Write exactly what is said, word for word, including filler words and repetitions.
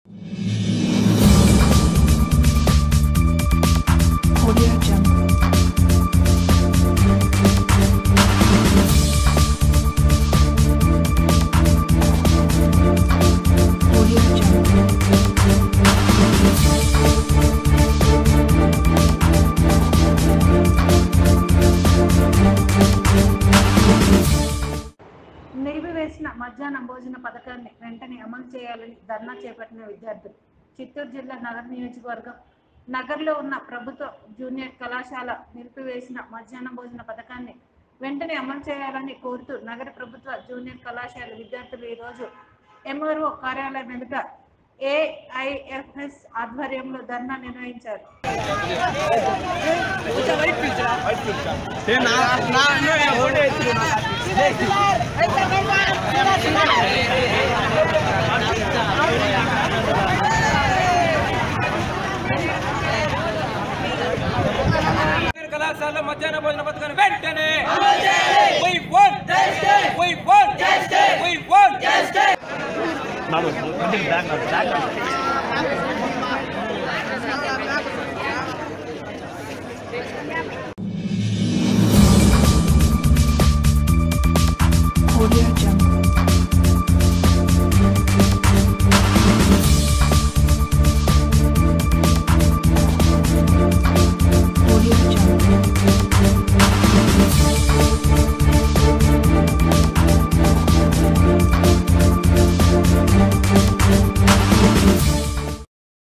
నిలిపివేసిన మధ్యాహ్న భోజన పథకాన్ని వెంటనే అమలు చేయాలని ధర్నా చేపట్టిన విద్యార్థులు చిత్తూరు జిల్లా నగర్ నియోజకవర్గం నగర్లో ఉన్న ప్రభుత్వ జూనియర్ కళాశాల నిలిపివేసిన మధ్యాహ్న భోజన పథకాన్ని వెంటనే అమలు చేయాలని కోరుతూ నగర ప్రభుత్వ జూనియర్ కళాశాల విద్యార్థులు ఈరోజు ఎంఆర్ఓ కార్యాలయం ఎదుట ఏఐఎఫ్ఎస్ ఆధ్వర్యంలో ధర్నా నిర్వహించారు. కళాశాలలో మధ్యాహ్న భోజన పథకాన్ని వెంటనే Now,